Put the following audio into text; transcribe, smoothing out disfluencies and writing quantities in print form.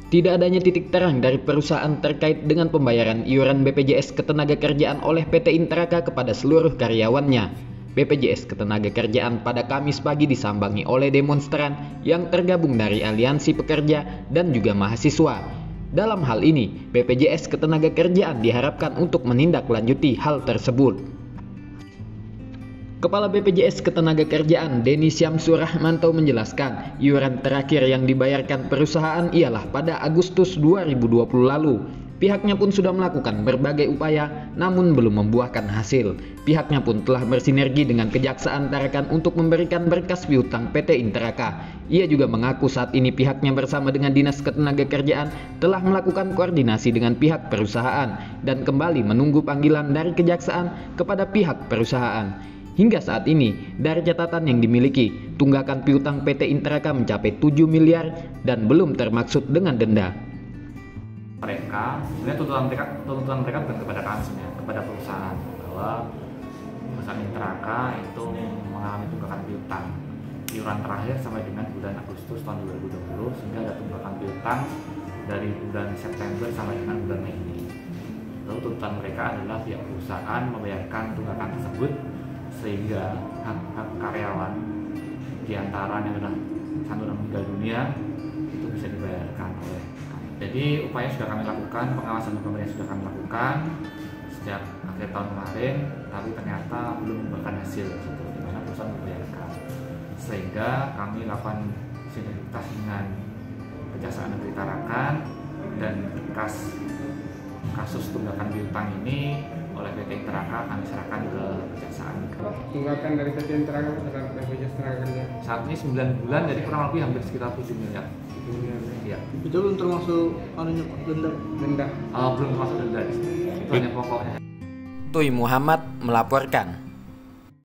Tidak adanya titik terang dari perusahaan terkait dengan pembayaran iuran BPJS Ketenagakerjaan oleh PT Intraka kepada seluruh karyawannya. BPJS Ketenagakerjaan pada Kamis pagi disambangi oleh demonstran yang tergabung dari aliansi pekerja dan juga mahasiswa. Dalam hal ini, BPJS Ketenagakerjaan diharapkan untuk menindaklanjuti hal tersebut. Kepala BPJS Ketenagakerjaan Denny Syamsur Rahmanto menjelaskan, iuran terakhir yang dibayarkan perusahaan ialah pada Agustus 2020 lalu. Pihaknya pun sudah melakukan berbagai upaya namun belum membuahkan hasil. Pihaknya pun telah bersinergi dengan Kejaksaan Tarakan untuk memberikan berkas piutang PT Intraka. Ia juga mengaku saat ini pihaknya bersama dengan Dinas Ketenagakerjaan telah melakukan koordinasi dengan pihak perusahaan dan kembali menunggu panggilan dari Kejaksaan kepada pihak perusahaan. Hingga saat ini, dari catatan yang dimiliki, tunggakan piutang PT Intraka mencapai 7 miliar dan belum termaksud dengan denda. Sebenarnya tuntutan mereka bukan kepada kami, sebenarnya kepada perusahaan, bahwa perusahaan Intraka itu mengalami tunggakan piutang iuran terakhir sampai dengan bulan Agustus tahun 2020, sehingga ada tunggakan piutang dari bulan September sampai dengan bulan Mei ini. Lalu tuntutan mereka adalah pihak perusahaan membayarkan tunggakan tersebut sehingga hak-hak karyawan diantaranya adalah satu orang meninggal dunia itu bisa dibayarkan oleh kami. Jadi upaya sudah kami lakukan, pengawasan pemerintah sudah kami lakukan sejak akhir tahun kemarin, tapi ternyata belum membuahkan hasil di mana perusahaan membayarkan. Sehingga kami lakukan sinergitas dengan Kejaksaan Negeri Tarakan dan berkas kasus tunggakan piutang ini oleh PT Intraka kami serahkan ke Kejaksaan. Tunggakan dari PT Intraka terhadap BPJS Ketenagakerjaan saat ini 9 bulan, jadi kurang lebih hampir sekitar 7 miliar. Iya. Itu belum termasuk denda. Belum termasuk denda. Itu hanya pokoknya. Tuy Muhammad melaporkan.